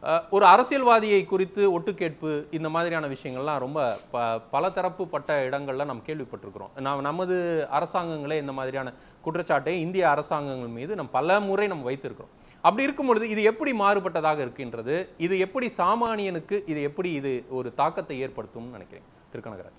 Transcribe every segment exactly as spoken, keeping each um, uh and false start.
ஒரு அரசியல்வாதியை குறித்து ஒட்டு கேட்பு இந்த மாதிரியான விஷயங்கள்லாம் ரொம்ப ப பல தரப்பு பட்ட இடங்கள்ல நம்ம கேள்விப்பட்டிருக்கிறோம். நாம் நமது அரசாங்கங்களே இந்த மாதிரியான குற்றச்சாட்டை இந்திய அரசாங்கங்கள் மீது நம்ம பல முறை நம்ம வைத்திருக்கிறோம். அப்படி இருக்கும் பொழுது இது எப்படி மாறுபட்டதாக இருக்கின்றது, இது எப்படி சாமானியனுக்கு இது எப்படி இது ஒரு தாக்கத்தை ஏற்படுத்தும்னு நினைக்கிறேன் திரு கனகராஜ்?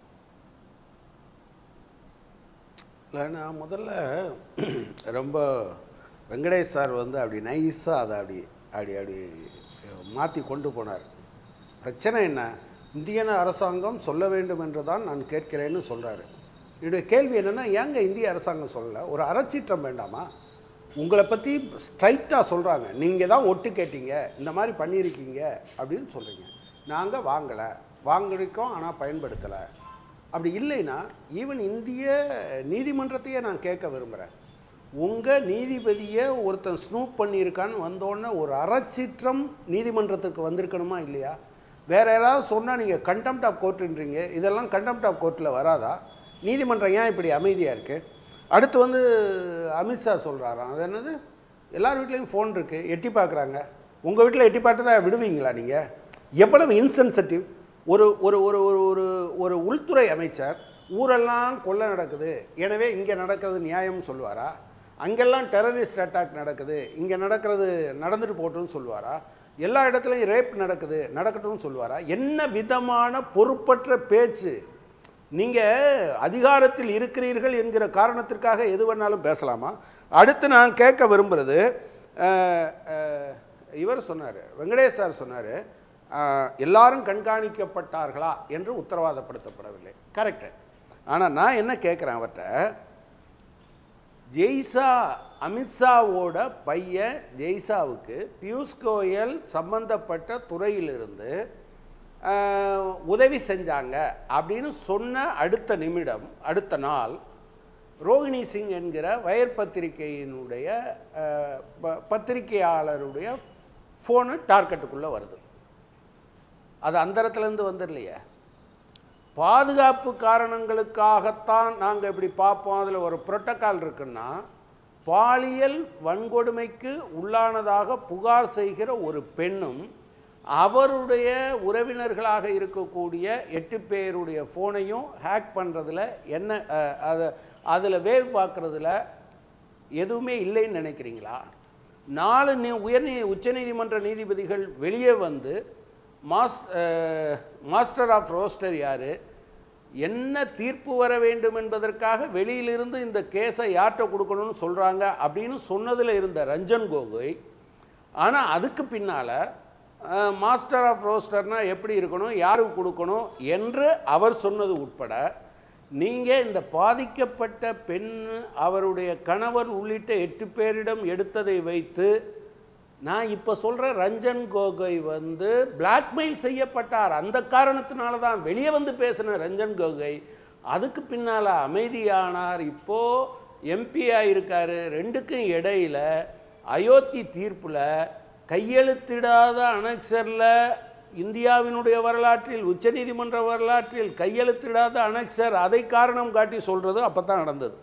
இல்லை, நான் முதல்ல ரொம்ப வெங்கடேஷ் சார் வந்து அப்படி நைஸாக அதை அப்படி அப்படி அப்படி மாற்றி கொண்டு போனார். பிரச்சனை என்ன, இந்திய அரசாங்கம் சொல்ல வேண்டும் என்று தான் நான் கேட்கிறேன்னு சொல்கிறாரு. என்னுடைய கேள்வி என்னென்னா, ஏங்க இந்திய அரசாங்கம் சொல்லலை? ஒரு அறச்சீற்றம் வேண்டாமா? உங்களை பற்றி ஸ்ட்ரைட்டாக சொல்கிறாங்க, நீங்கள் தான் ஒட்டு கேட்டீங்க, இந்த மாதிரி பண்ணியிருக்கீங்க அப்படின்னு சொல்கிறீங்க. நாங்கள் வாங்கலை, வாங்கிருக்கோம் ஆனால் பயன்படுத்தலை. அப்படி இல்லைன்னா ஈவன் இந்திய நீதிமன்றத்தையே நான் கேட்க விரும்புகிறேன். உங்கள் நீதிபதியை ஒருத்தன் ஸ்னூப் பண்ணியிருக்கான்னு வந்தோடனே ஒரு அறச்சீற்றம் நீதிமன்றத்துக்கு வந்திருக்கணுமா இல்லையா? வேறு யாராவது சொன்னால் நீங்கள் கண்டெம்ட் ஆஃப் கோர்ட்டுன்றீங்க, இதெல்லாம் கண்டெம்ட் ஆஃப் கோர்ட்டில் வராதா? நீதிமன்றம் ஏன் இப்படி அமைதியாக இருக்குது? அடுத்து வந்து அமித்ஷா சொல்கிறாராம், அது என்னது, எல்லார் வீட்லேயும் ஃபோன் இருக்குது, எட்டி பார்க்குறாங்க. உங்கள் வீட்டில் எட்டி பார்த்து தான் விடுவீங்களா நீங்கள்? எவ்வளவு இன்சென்சிட்டிவ்! ஒரு ஒரு ஒரு ஒரு ஒரு உள்துறை அமைச்சர் ஊரெல்லாம் கொள்ளை நடக்குது, எனவே இங்கே நடக்கிறது நியாயம்னு சொல்லுவாரா? அங்கெல்லாம் டெரரிஸ்ட் அட்டாக் நடக்குது, இங்கே நடக்கிறது நடந்துட்டு போட்டுன்னு சொல்லுவாரா? எல்லா இடத்துலையும் ரேப் நடக்குது, நடக்கட்டும்னு சொல்லுவாரா? என்ன விதமான பொறுப்பற்ற பேச்சு! நீங்கள் அதிகாரத்தில் இருக்கிறீர்கள் என்கிற காரணத்திற்காக எது வேணாலும் பேசலாமா? அடுத்து நான் கேட்க விரும்புகிறது, இவர் சொன்னார், வெங்கடேஷ் சார் சொன்னார், எல்லாரும் கண்காணிக்கப்பட்டார்களா என்று உத்தரவாதப்படுத்தப்படவில்லை. கரெக்டு. ஆனால் நான் என்ன கேட்குறேன் அவர்கிட்ட, ஜெய்ஷா அமித்ஷாவோட பையன் ஜெய்ஷாவுக்கு பியூஷ் கோயல் சம்பந்தப்பட்ட துறையிலிருந்து உதவி செஞ்சாங்க அப்படின்னு சொன்ன அடுத்த நிமிடம், அடுத்த நாள் ரோஹிணி சிங் என்கிற வயர் பத்திரிகையினுடைய பத்திரிகையாளருடைய ஃபோனு டார்கெட்டுக்குள்ளே வருது. அது அந்த இடத்துலேருந்து வந்துடலையே. பாதுகாப்பு காரணங்களுக்காகத்தான் நாங்கள் இப்படி பார்ப்போம், அதில் ஒரு புரோட்டோக்கால் இருக்குன்னா, பாலியல் வன்கொடுமைக்கு உள்ளானதாக புகார் செய்கிற ஒரு பெண்ணும் அவருடைய உறவினர்களாக இருக்கக்கூடிய எட்டு பேருடைய ஃபோனையும் ஹேக் பண்ணுறதுல என்ன அதை அதில் வேவ் பார்க்குறதுல எதுவுமே இல்லைன்னு நினைக்கிறீங்களா? நாலு நீ உயர் நீ உச்சநீதிமன்ற நீதிபதிகள் வெளியே வந்து மாஸ் மாஸ்டர் ஆஃப் ரோஸ்டர் யார், என்ன தீர்ப்பு வர வேண்டும் என்பதற்காக வெளியிலிருந்து இந்த கேஸை யார்கிட்ட கொடுக்கணும்னு சொல்கிறாங்க அப்படின்னு சொன்னதில் இருந்த ரஞ்சன் கோகோய், ஆனால் அதுக்கு பின்னால் மாஸ்டர் ஆஃப் ரோஸ்டர்னால் எப்படி இருக்கணும், யாருக்கு கொடுக்கணும் என்று அவர் சொன்னது உட்பட, நீங்கள் இந்த பாதிக்கப்பட்ட பெண் அவருடைய கணவர் உள்ளிட்ட எட்டு பேரிடம் எடுத்ததை வைத்து நான் இப்போ சொல்கிற ரஞ்சன் கோகோய் வந்து பிளாக்மெயில் செய்யப்பட்டார். அந்த காரணத்தினால தான் வெளியே வந்து பேசின ரஞ்சன் கோகோய் அதுக்கு பின்னால் அமைதியானார். இப்போது எம்பியாக இருக்கார். ரெண்டுக்கும் இடையில் அயோத்தி தீர்ப்பில் கையெழுத்திடாத அனெக்சரில் இந்தியாவினுடைய வரலாற்றில், உச்சநீதிமன்ற வரலாற்றில் கையெழுத்திடாத அனெக்சர், அதை காரணம் காட்டி சொல்கிறது அப்போ தான் நடந்தது.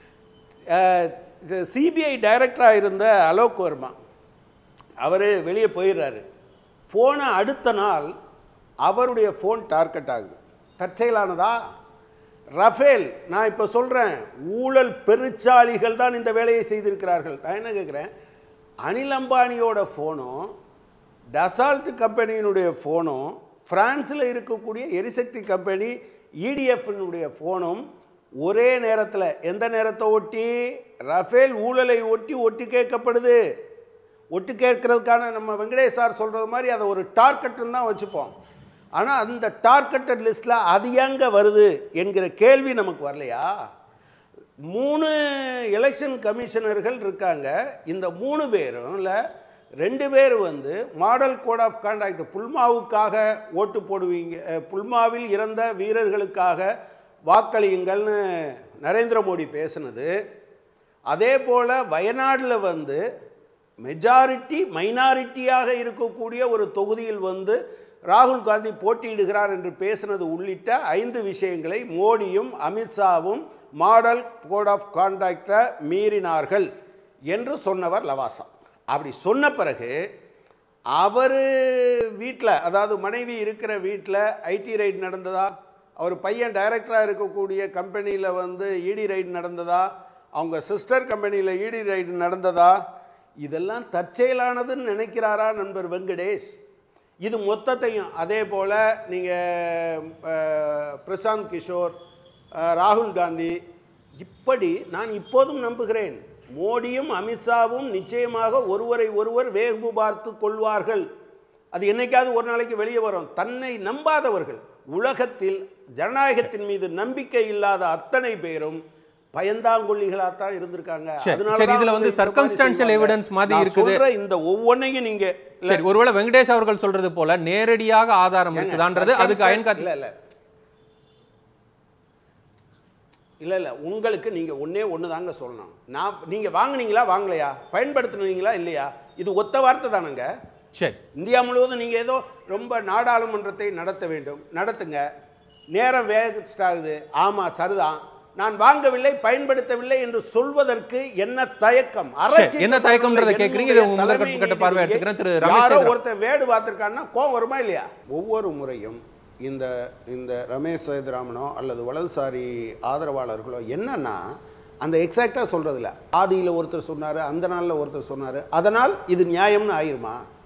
சிபிஐ டைரக்டராக இருந்த அலோக் வர்மா அவர் வெளியே போயிடுறாரு. போன அடுத்த நாள் அவருடைய ஃபோன் டார்கெட் ஆகுது. தற்செயலானதா? ரஃபேல், நான் இப்போ சொல்கிறேன், ஊழல் பெருச்சாளிகள் தான் இந்த வேலையை செய்திருக்கிறார்கள். நான் என்ன கேட்குறேன், அனில் அம்பானியோட ஃபோனும் டசால்ட் கம்பெனியினுடைய ஃபோனும் ஃப்ரான்ஸில் இருக்கக்கூடிய எரிசக்தி கம்பெனி இடிஎஃப்னுடைய ஃபோனும் ஒரே நேரத்தில், எந்த நேரத்தை ஒட்டி, ரஃபேல் ஊழலை ஒட்டி ஒட்டி கேட்கப்படுது. ஒட்டு கேட்கறதுக்கான நம்ம வெங்கடேஷ் சார் சொல்கிறது மாதிரி அதை ஒரு டார்கெட்டுன்னு தான் வச்சுப்போம். ஆனால் அந்த டார்கெட்டட் லிஸ்ட்டில் அது எங்கே வருது என்கிற கேள்வி நமக்கு வரலையா? மூணு எலெக்ஷன் கமிஷனர்கள் இருக்காங்க. இந்த மூணு பேரும் இல்லை, ரெண்டு பேர் வந்து மாடல் கோட் ஆஃப் கான்டாக்ட், புல்மாவுக்காக ஓட்டு போடுவீங்க, புல்மாவில் இறந்த வீரர்களுக்காக வாக்களியுங்கள்னு நரேந்திர மோடி பேசுனது. அதே போல் வயநாடில் வந்து மெஜாரிட்டி மைனாரிட்டியாக இருக்கக்கூடிய ஒரு தொகுதியில் வந்து ராகுல் காந்தி போட்டியிடுகிறார் என்று பேசினது உள்ளிட்ட ஐந்து விஷயங்களை மோடியும் அமித்ஷாவும் மாடல் கோட் ஆஃப் கான்டாக்டை மீறினார்கள் என்று சொன்னவர் லவாசா. அப்படி சொன்ன பிறகு அவர் வீட்டில், அதாவது மனைவி இருக்கிற வீட்டில் ஐடி ரைட் நடந்ததா, அவர் பையன் டைரக்டராக இருக்கக்கூடிய கம்பெனியில் வந்து இடி ரைட் நடந்ததா, அவங்க சிஸ்டர் கம்பெனியில் இடி ரைட் நடந்ததா, இதெல்லாம் தற்செயலானதுன்னு நினைக்கிறாரா நண்பர் வெங்கடேஷ்? இது மொத்தத்தையும் அதே போல் நீங்கள் பிரசாந்த் கிஷோர், ராகுல் காந்தி, இப்படி நான் இப்போதும் நம்புகிறேன் மோடியும் அமித்ஷாவும் நிச்சயமாக ஒருவரை ஒருவர் வேகு பார்த்து கொள்வார்கள். அது என்னைக்காவது ஒரு நாளைக்கு வெளியே வரும். தன்னை நம்பாதவர்கள், உலகத்தில் ஜனநாயகத்தின் மீது நம்பிக்கை இல்லாத அத்தனை பேரும் பயந்தாங்கொல்லிகளாக தான் இருந்திருக்காங்க. அதனால இதுல வந்து சர்க்கம்ஸ்டான்ஷியல் எவிடன்ஸ் மாதிரி இருக்குது. இந்த ஒவ்வொன்றையும் நீங்க சரி, ஒருவேளை வெங்கடேஷ் அவர்கள் சொல்றது போல நேரடியாக ஆதாரம் இருக்குதான்றது அதுக்கு அயன்காத்தி இல்ல இல்ல இல்லை இல்லை உங்களுக்கு நீங்கள் ஒன்றே ஒன்று தாங்க சொல்லணும். நான் நீங்கள் வாங்கினீங்களா வாங்கலையா, பயன்படுத்தினீங்களா இல்லையா, இது ஒத்த வார்த்தை தானுங்க. சரி, இந்தியா முழுவதும் நீங்கள் ஏதோ ரொம்ப நாடாளுமன்றத்தை நடத்த வேண்டும், நடத்துங்க. நேரம் வேஸ்ட் ஆகுது. ஆமாம் சரிதான், நான் வாங்கவில்லை பயன்படுத்தவில்லை என்று சொல்வதற்கு என்ன தயக்கம்? என்ன தயக்கம்ன்றதை கேட்குறீங்க. இது உங்க முதற்கட்ட பார்வை எடுத்துக்கிறேன். திரு ரமேஷ், யாரோ ஒருத்தன் வேடு பார்த்துருக்கான்னா கோவம் வருமா இல்லையா? ஒவ்வொரு முறையும் இந்த இந்த ரமேஷ் சேதுராமனோ அல்லது வலதுசாரி ஆதரவாளர்களோ என்னன்னா அந்த எக்ஸாக்டாக சொல்கிறதில்ல. ஆதியில் ஒருத்தர் சொன்னார், அந்த நாளில் ஒருத்தர் சொன்னார், அதனால் இது நியாயம்னு ஆயிருமா?